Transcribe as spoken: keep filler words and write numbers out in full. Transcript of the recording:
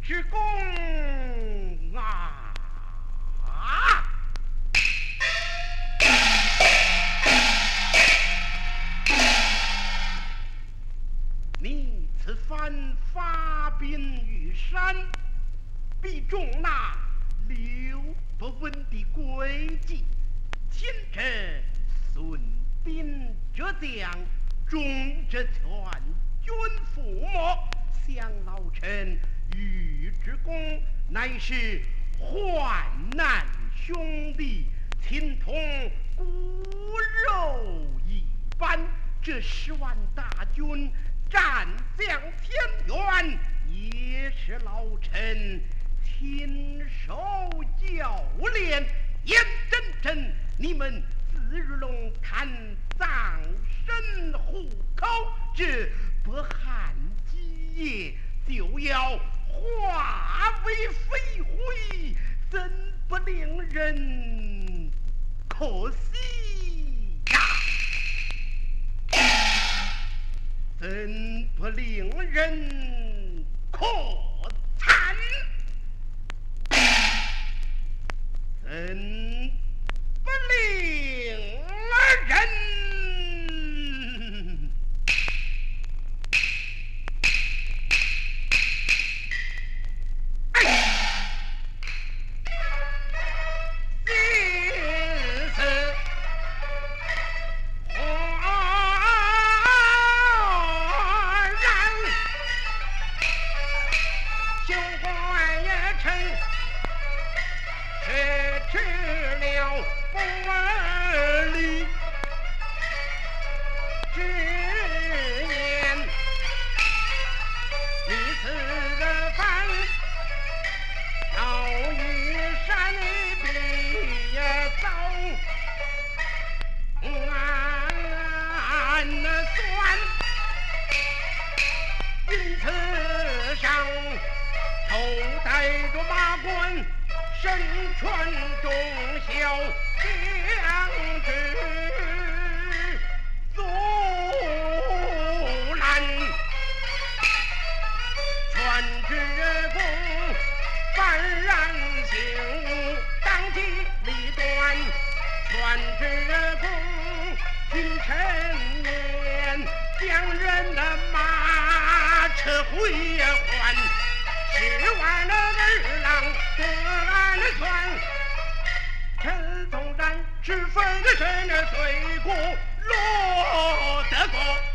之功啊！你此番发兵于山，必中那刘伯温的诡计，牵扯孙膑这将，中这全军覆没，想老臣与之功，乃是患难兄弟，亲同骨肉一般。这十万大军战向天元，也是老臣亲手教练。严真真，你们自日龙看葬身虎口，这不汉基业就要化为飞灰，怎不令人可惜呀？怎不令人可惨？怎不令人身穿忠孝将之阻拦，全之功幡然醒悟，当机立断，全之功君臣年，将人的马车回还，十万的儿郎得安全，陈宗然吃分的身的罪过落得过。